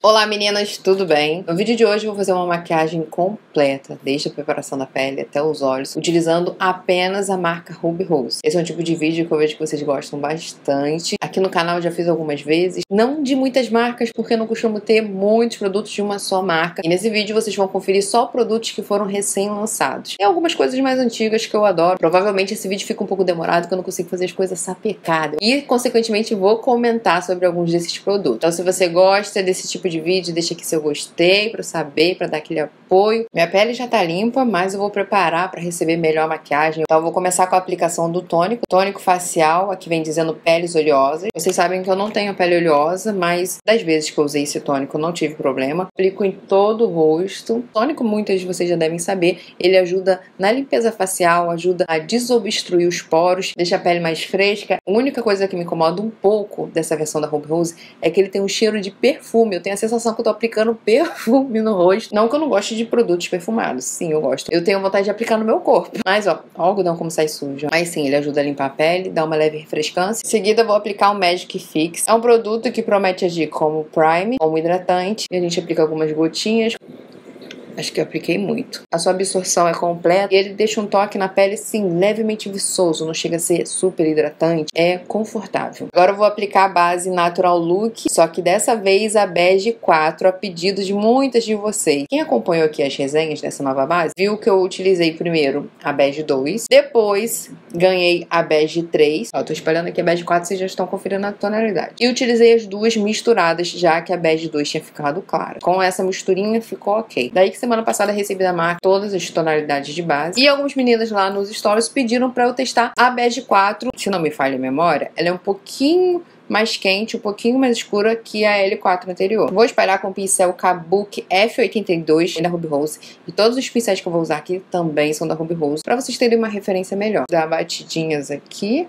Olá meninas, tudo bem? No vídeo de hoje eu vou fazer uma maquiagem completa, desde a preparação da pele até os olhos, utilizando apenas a marca Ruby Rose. Esse é um tipo de vídeo que eu vejo que vocês gostam bastante. Aqui no canal eu já fiz algumas vezes, não de muitas marcas, porque eu não costumo ter muitos produtos de uma só marca. E nesse vídeo vocês vão conferir só produtos que foram recém-lançados. Tem algumas coisas mais antigas que eu adoro. Provavelmente esse vídeo fica um pouco demorado, porque eu não consigo fazer as coisas sapecadas. E, consequentemente, vou comentar sobre alguns desses produtos. Então, se você gosta desse tipo de vídeo, deixa aqui seu gostei pra eu saber, pra dar aquele apoio. Minha pele já tá limpa, mas eu vou preparar pra receber melhor a maquiagem. Então eu vou começar com a aplicação do tônico. Tônico facial, aqui vem dizendo peles oleosas. Vocês sabem que eu não tenho pele oleosa, mas das vezes que eu usei esse tônico eu não tive problema. Aplico em todo o rosto. O tônico, muitas de vocês já devem saber, ele ajuda na limpeza facial, ajuda a desobstruir os poros, deixa a pele mais fresca. A única coisa que me incomoda um pouco dessa versão da Ruby Rose é que ele tem um cheiro de perfume. Eu tenho a sensação que eu tô aplicando perfume no rosto. Não que eu não goste de produtos perfumados. Sim, eu gosto. Eu tenho vontade de aplicar no meu corpo. Mas, ó, o algodão como sai sujo. Mas sim, ele ajuda a limpar a pele, dá uma leve refrescância. Em seguida, eu vou aplicar o Magic Fix. É um produto que promete agir como prime, como hidratante. E a gente aplica algumas gotinhas. Acho que eu apliquei muito. A sua absorção é completa e ele deixa um toque na pele, sim, levemente viçoso. Não chega a ser super hidratante. É confortável. Agora eu vou aplicar a base Natural Look, só que dessa vez a Bege 4, a pedido de muitas de vocês. Quem acompanhou aqui as resenhas dessa nova base, viu que eu utilizei primeiro a Bege 2, depois ganhei a Bege 3. Ó, tô espalhando aqui a Bege 4, vocês já estão conferindo a tonalidade. E utilizei as duas misturadas, já que a Bege 2 tinha ficado clara. Com essa misturinha ficou ok. Daí que semana passada recebi da marca todas as tonalidades de base. E algumas meninas lá nos stories pediram pra eu testar a Bege 4. Se não me falha a memória, ela é um pouquinho mais quente, um pouquinho mais escura que a L4 anterior. Vou espalhar com o pincel Kabuki F82 da Ruby Rose. E todos os pincéis que eu vou usar aqui também são da Ruby Rose, pra vocês terem uma referência melhor. Dá batidinhas aqui.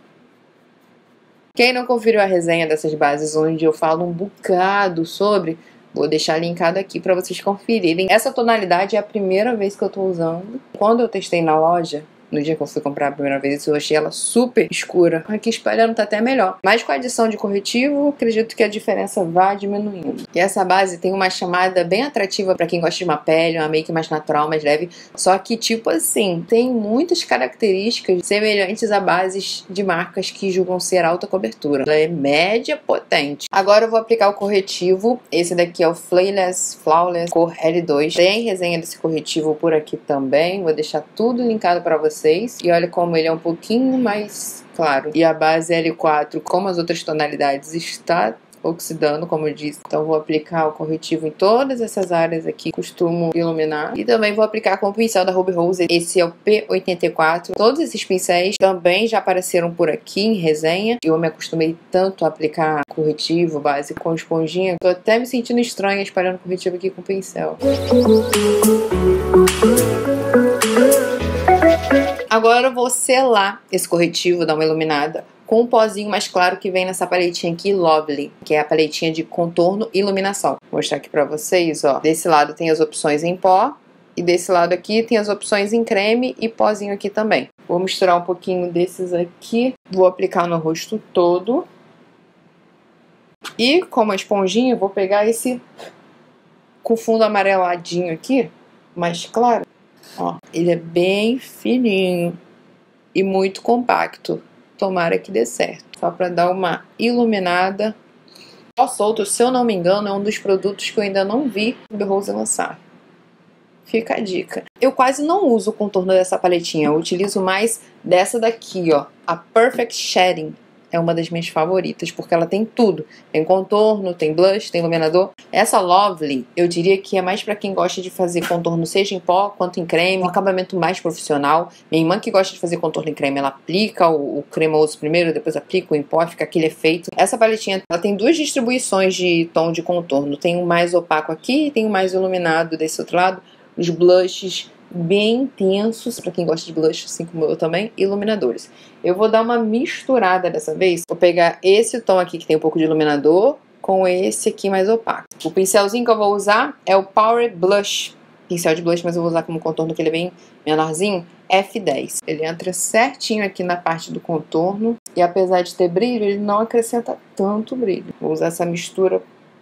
Quem não conferiu a resenha dessas bases, onde eu falo um bocado sobre, vou deixar linkado aqui para vocês conferirem. Essa tonalidade é a primeira vez que eu tô usando. Quando eu testei na loja, no dia que eu fui comprar a primeira vez, eu achei ela super escura. Aqui espalhando tá até melhor. Mas com a adição de corretivo, acredito que a diferença vai diminuindo. E essa base tem uma chamada bem atrativa pra quem gosta de uma pele, uma make mais natural, mais leve. Só que, tipo assim, tem muitas características semelhantes a bases de marcas que julgam ser alta cobertura. Ela é média potente. Agora eu vou aplicar o corretivo. Esse daqui é o Flawless cor L2. Tem resenha desse corretivo por aqui também. Vou deixar tudo linkado pra vocês. E olha como ele é um pouquinho mais claro. E a base L4, como as outras tonalidades, está oxidando, como eu disse. Então vou aplicar o corretivo em todas essas áreas aqui, costumo iluminar. E também vou aplicar com o pincel da Ruby Rose. Esse é o P84. Todos esses pincéis também já apareceram por aqui em resenha. Eu me acostumei tanto a aplicar corretivo, base com esponjinha. Tô até me sentindo estranha espalhando corretivo aqui com o pincel. Agora eu vou selar esse corretivo, dar uma iluminada, com um pozinho mais claro que vem nessa paletinha aqui, Lovely, que é a paletinha de contorno e iluminação. Vou mostrar aqui pra vocês, ó. Desse lado tem as opções em pó, e desse lado aqui tem as opções em creme e pozinho aqui também. Vou misturar um pouquinho desses aqui, vou aplicar no rosto todo. E com uma esponjinha, vou pegar esse com fundo amareladinho aqui, mais claro. Ó, ele é bem fininho e muito compacto. Tomara que dê certo. Só pra dar uma iluminada. Ó, solto, se eu não me engano, é um dos produtos que eu ainda não vi o Ruby Rose lançar. Fica a dica. Eu quase não uso o contorno dessa paletinha. Eu utilizo mais dessa daqui, ó. A Perfect Shading. É uma das minhas favoritas, porque ela tem tudo. Tem contorno, tem blush, tem iluminador. Essa Lovely, eu diria que é mais pra quem gosta de fazer contorno seja em pó quanto em creme. Um acabamento mais profissional. Minha irmã que gosta de fazer contorno em creme, ela aplica o cremoso primeiro, depois aplica o em pó, fica aquele efeito. Essa paletinha, ela tem duas distribuições de tom de contorno. Tem um mais opaco aqui e tem um mais iluminado desse outro lado. Os blushes bem intensos, pra quem gosta de blush, assim como eu também, e iluminadores. Eu vou dar uma misturada dessa vez. Vou pegar esse tom aqui que tem um pouco de iluminador com esse aqui mais opaco. O pincelzinho que eu vou usar é o Power Blush. Pincel de blush, mas eu vou usar como contorno que ele é bem menorzinho. F10. Ele entra certinho aqui na parte do contorno. E apesar de ter brilho, ele não acrescenta tanto brilho. Vou usar essa mistura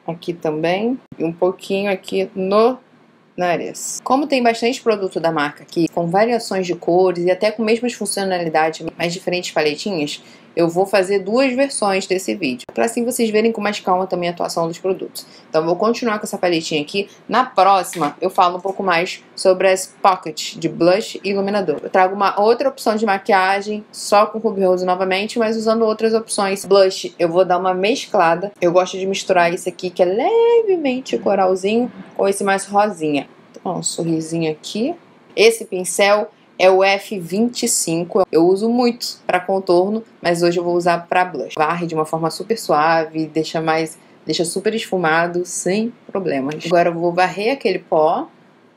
aqui também e um pouquinho aqui no nariz. Como tem bastante produto da marca aqui, com variações de cores e até com mesmas funcionalidades, mas diferentes paletinhas, eu vou fazer duas versões desse vídeo, para assim vocês verem com mais calma também a atuação dos produtos. Então eu vou continuar com essa paletinha aqui. Na próxima eu falo um pouco mais sobre as pockets de blush e iluminador. Eu trago uma outra opção de maquiagem, só com Ruby Rose novamente, mas usando outras opções. Blush eu vou dar uma mesclada. Eu gosto de misturar esse aqui, que é levemente coralzinho, com esse mais rosinha. Então, um sorrisinho aqui. Esse pincel é o F25, eu uso muito para contorno, mas hoje eu vou usar para blush. Varre de uma forma super suave, deixa super esfumado, sem problemas. Agora eu vou varrer aquele pó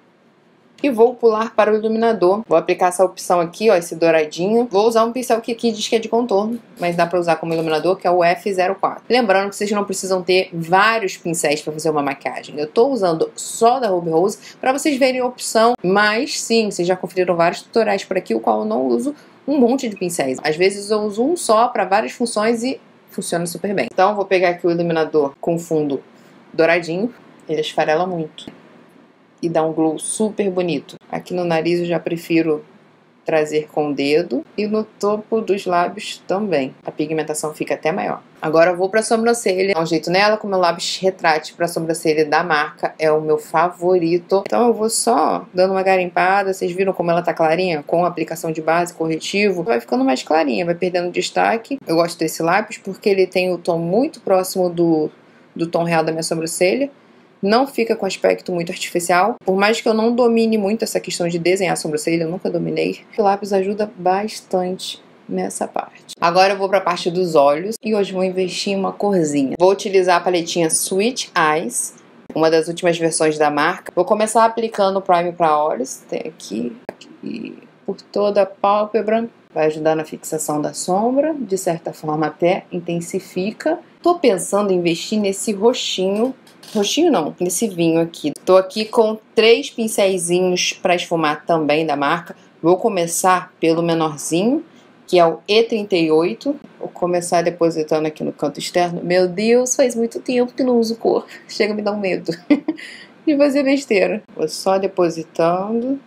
e vou pular para o iluminador. Vou aplicar essa opção aqui, ó, esse douradinho. Vou usar um pincel que aqui diz que é de contorno, mas dá para usar como iluminador, que é o F04. Lembrando que vocês não precisam ter vários pincéis para fazer uma maquiagem. Eu tô usando só da Ruby Rose para vocês verem a opção, mas sim, vocês já conferiram vários tutoriais por aqui, o qual eu não uso um monte de pincéis. Às vezes eu uso um só para várias funções e funciona super bem. Então vou pegar aqui o iluminador com fundo douradinho, ele esfarela muito e dá um glow super bonito. Aqui no nariz eu já prefiro trazer com o dedo e no topo dos lábios também. A pigmentação fica até maior. Agora eu vou pra sobrancelha. Dá um jeito nela com o meu lápis retrátil pra sobrancelha da marca. É o meu favorito. Então eu vou só dando uma garimpada. Vocês viram como ela tá clarinha? Com a aplicação de base, corretivo. Vai ficando mais clarinha, vai perdendo destaque. Eu gosto desse lápis porque ele tem o tom muito próximo do tom real da minha sobrancelha. Não fica com aspecto muito artificial. Por mais que eu não domine muito essa questão de desenhar a sobrancelha, eu nunca dominei. O lápis ajuda bastante nessa parte. Agora eu vou para a parte dos olhos e hoje vou investir em uma corzinha. Vou utilizar a paletinha Sweet Eyes, uma das últimas versões da marca. Vou começar aplicando o Prime para olhos. Tem aqui por toda a pálpebra. Vai ajudar na fixação da sombra, de certa forma até intensifica. Tô pensando em investir nesse roxinho. Roxinho não, nesse vinho aqui. Tô aqui com 3 pincéisinhos para esfumar também da marca. Vou começar pelo menorzinho, que é o E38. Vou começar depositando aqui no canto externo. Meu Deus, faz muito tempo que não uso cor. Chega a me dar um medo de fazer besteira. Vou só depositando.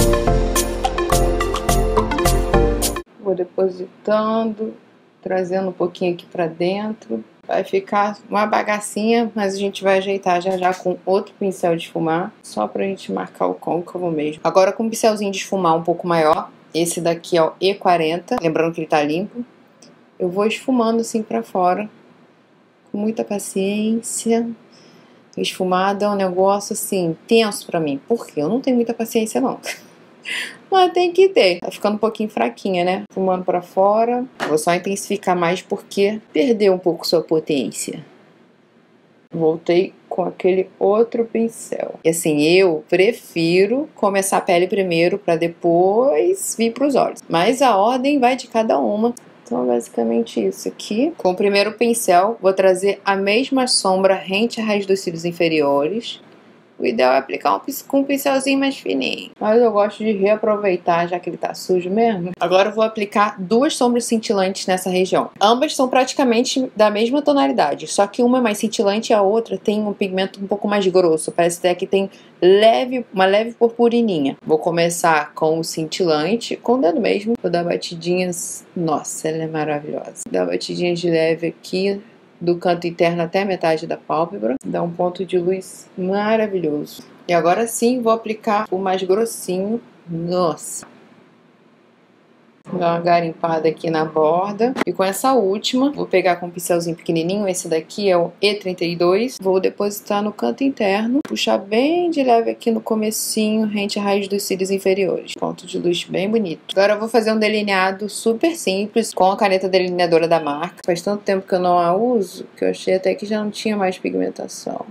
Vou depositando, trazendo um pouquinho aqui pra dentro. Vai ficar uma bagacinha, mas a gente vai ajeitar já já com outro pincel de esfumar, só pra gente marcar o côncavo mesmo. Agora com um pincelzinho de esfumar um pouco maior, esse daqui é o E40, lembrando que ele tá limpo. Eu vou esfumando assim pra fora, com muita paciência. Esfumada é um negócio assim, tenso pra mim, porque eu não tenho muita paciência não. Mas tem que ter. Tá ficando um pouquinho fraquinha, né? Fumando pra fora. Vou só intensificar mais porque perdeu um pouco sua potência. Voltei com aquele outro pincel. E assim, eu prefiro começar a pele primeiro pra depois vir pros olhos. Mas a ordem vai de cada uma. Então, basicamente isso aqui. Com o primeiro pincel, vou trazer a mesma sombra rente à raiz dos cílios inferiores. O ideal é aplicar com um pincelzinho mais fininho. Mas eu gosto de reaproveitar, já que ele tá sujo mesmo. Agora eu vou aplicar 2 sombras cintilantes nessa região. Ambas são praticamente da mesma tonalidade, só que uma é mais cintilante e a outra tem um pigmento um pouco mais grosso. Parece até que tem uma leve purpurininha. Vou começar com o cintilante, com o dedo mesmo. Vou dar batidinhas... Nossa, ela é maravilhosa. Vou dar batidinhas de leve aqui, do canto interno até a metade da pálpebra. Dá um ponto de luz maravilhoso. E agora sim vou aplicar o mais grossinho. Nossa! Dá uma garimpada aqui na borda. E com essa última, vou pegar com um pincelzinho pequenininho. Esse daqui é o E32. Vou depositar no canto interno. Puxar bem de leve aqui no comecinho, rente à raiz dos cílios inferiores. Ponto de luz bem bonito. Agora eu vou fazer um delineado super simples com a caneta delineadora da marca. Faz tanto tempo que eu não a uso que eu achei até que já não tinha mais pigmentação.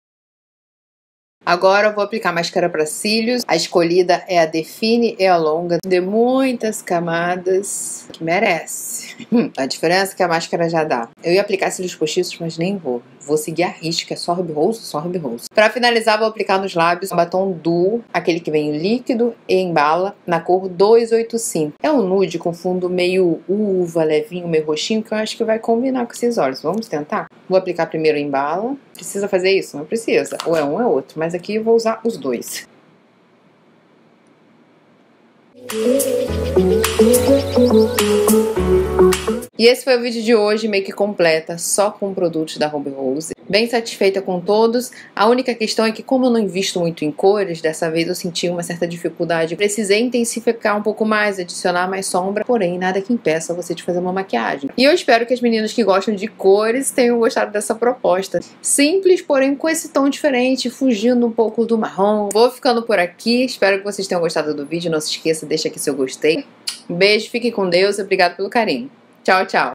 Agora eu vou aplicar máscara para cílios. A escolhida é a Define e a Longa, de muitas camadas, que merece. A diferença é que a máscara já dá. Eu ia aplicar cílios postiços, mas nem vou. Vou seguir a risca, é só Ruby Rose, só Ruby Rose. Pra finalizar, vou aplicar nos lábios o batom Duo, aquele que vem líquido e em bala, na cor 285. É um nude com fundo meio uva, levinho, meio roxinho, que eu acho que vai combinar com esses olhos. Vamos tentar? Vou aplicar primeiro em bala. Precisa fazer isso? Não precisa. Ou é um ou é outro, mas aqui eu vou usar os dois. E esse foi o vídeo de hoje, make completa, só com produtos da Ruby Rose. Bem satisfeita com todos. A única questão é que, como eu não invisto muito em cores, dessa vez eu senti uma certa dificuldade. Precisei intensificar um pouco mais, adicionar mais sombra, porém nada que impeça você de fazer uma maquiagem. E eu espero que as meninas que gostam de cores tenham gostado dessa proposta. Simples, porém com esse tom diferente, fugindo um pouco do marrom. Vou ficando por aqui, espero que vocês tenham gostado do vídeo. Não se esqueça, deixa aqui seu gostei. Um beijo, fiquem com Deus e obrigado pelo carinho. Tchau, tchau!